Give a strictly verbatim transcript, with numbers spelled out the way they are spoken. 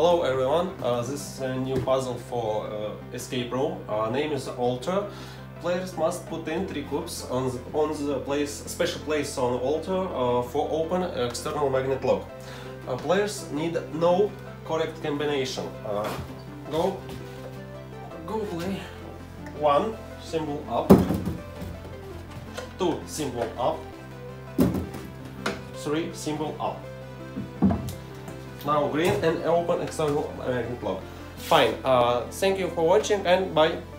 Hello everyone, uh, this is a new puzzle for uh, escape room. Uh, name is altar. Players must put in three cubes on the, on the place, special place on the altar uh, for open external magnet lock. Uh, players need no correct combination. Uh, go, go play. One symbol up, two symbol up, three symbol up. Now green and open external magnet lock. Fine. Uh, thank you for watching and bye.